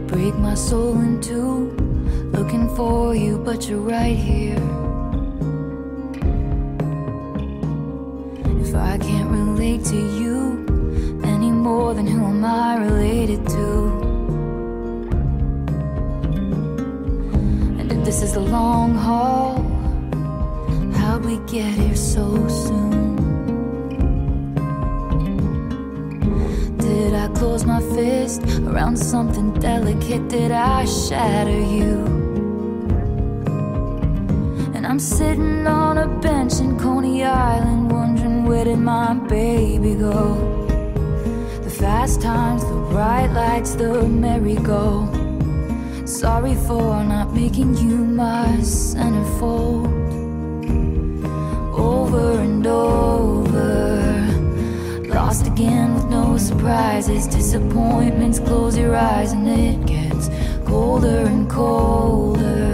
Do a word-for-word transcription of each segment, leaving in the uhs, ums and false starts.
break my soul in two, looking for you, but you're right here. If I can't relate to you any more, then who am I related to? And if this is the long haul, how'd we get here so soon? Did I close my fist around something delicate? Did I shatter you? And I'm sitting on a bench in Coney Island, wondering where did my baby go? The fast times, the bright lights, the merry-go. Sorry for not making you my centerfold. Over and over, lost again with no surprises. Disappointments, close your eyes and it gets colder and colder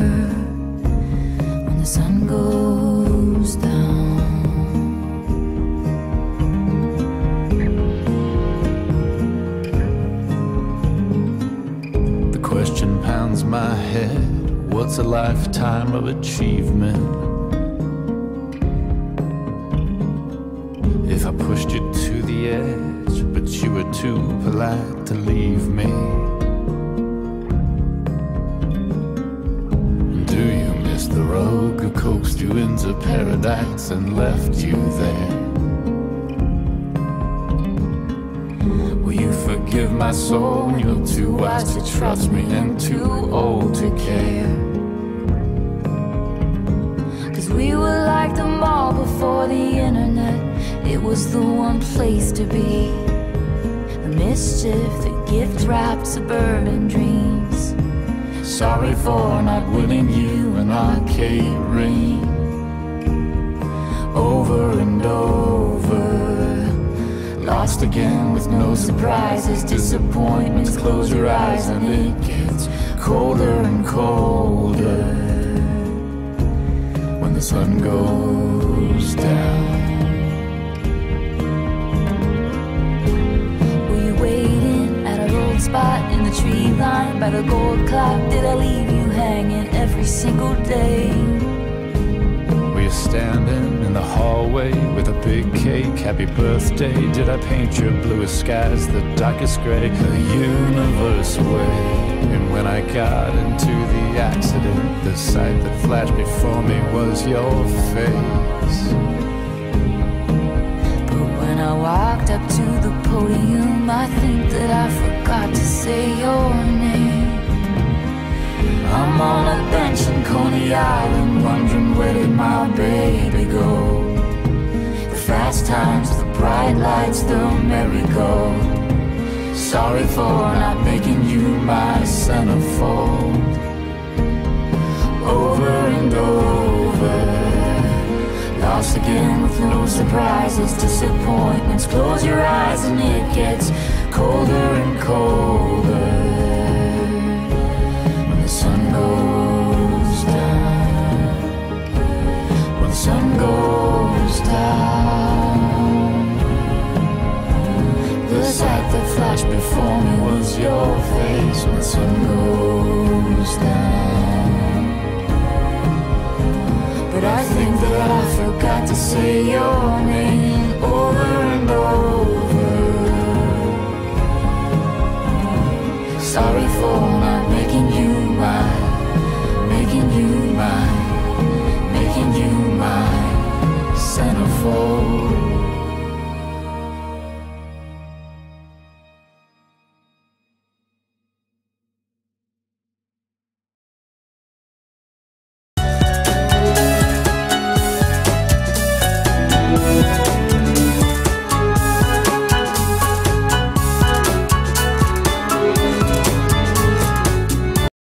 when the sun goes down. The question pounds my head, what's a lifetime of achievement? If I pushed you to the edge, but you were too polite to leave me. Do you miss the rogue who coaxed you into paradise and left you there? Will you forgive my soul? You're too wise to trust me and too old to care. Cause we were like the mall before the internet. It was the one place to be. The mischief, the gift-wrapped suburban dreams. Sorry for not winning you an arcade ring. Over and over, lost again with no surprises. Disappointments, close your eyes and it gets colder and colder when the sun goes down. Spot in the tree line by the gold clock. Did I leave you hanging every single day? Were you standing in the hallway with a big cake? Happy birthday. Did I paint your bluest skies the darkest gray? The universe away. And when I got into the accident, the sight that flashed before me was your face. But when I walked up to the podium, I think that I forgot to say your name. I'm on a bench in Coney Island, wondering where did my baby go? The fast times, the bright lights, the merry-go. Sorry for not making you my centerfold. Over and over, lost again with no surprises. Disappointments, close your eyes and it gets colder and colder when the sun goes down. When the sun goes down, the sight that flashed before me was your face. When the sun goes down, but I think that I forgot to say your